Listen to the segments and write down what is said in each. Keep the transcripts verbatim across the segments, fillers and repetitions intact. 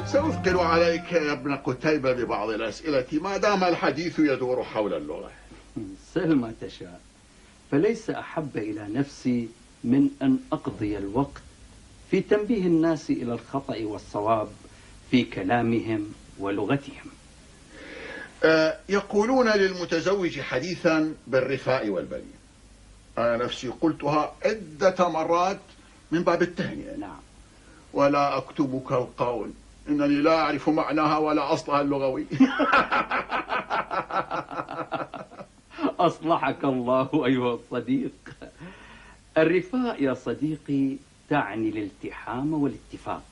سأثقل عليك يا ابن قتيبة ببعض الأسئلة ما دام الحديث يدور حول اللغة. سل ما تشاء، فليس أحب إلى نفسي من أن أقضي الوقت في تنبيه الناس إلى الخطأ والصواب في كلامهم ولغتهم. أه يقولون للمتزوج حديثا بالرفاء والبنين. أنا نفسي قلتها عدة مرات من باب التهنئة. نعم. ولا أكتبك القول إنني لا أعرف معناها ولا أصلها اللغوي. أصلحك الله أيها الصديق. الرفاء يا صديقي تعني الالتحام والاتفاق.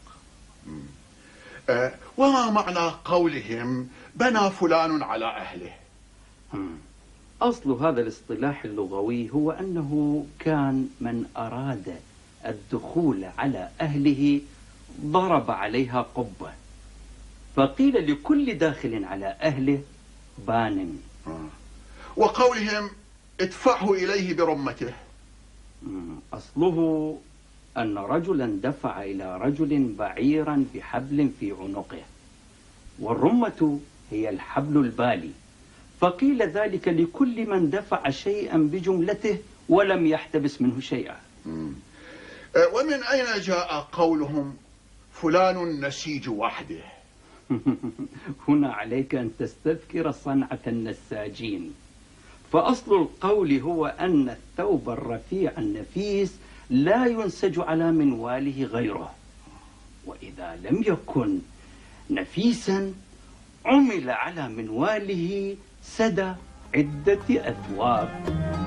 أه وما معنى قولهم بنى فلان على أهله؟ أصل هذا الاصطلاح اللغوي هو أنه كان من أراد الدخول على أهله ضرب عليها قبة، فقيل لكل داخل على أهله بان. وقولهم ادفعه إليه برمته؟ أصله أن رجلا دفع إلى رجل بعيرا بحبل في عنقه، والرمة هي الحبل البالي، فقيل ذلك لكل من دفع شيئا بجملته ولم يحتبس منه شيئا. ومن أين جاء قولهم فلان نسيج وحده؟ هنا عليك أن تستذكر صنعة النساجين، فأصل القول هو أن الثوب الرفيع النفيس لا ينسج على منواله غيره، وإذا لم يكن نفيسا عمل على منواله سدى عدة أثواب.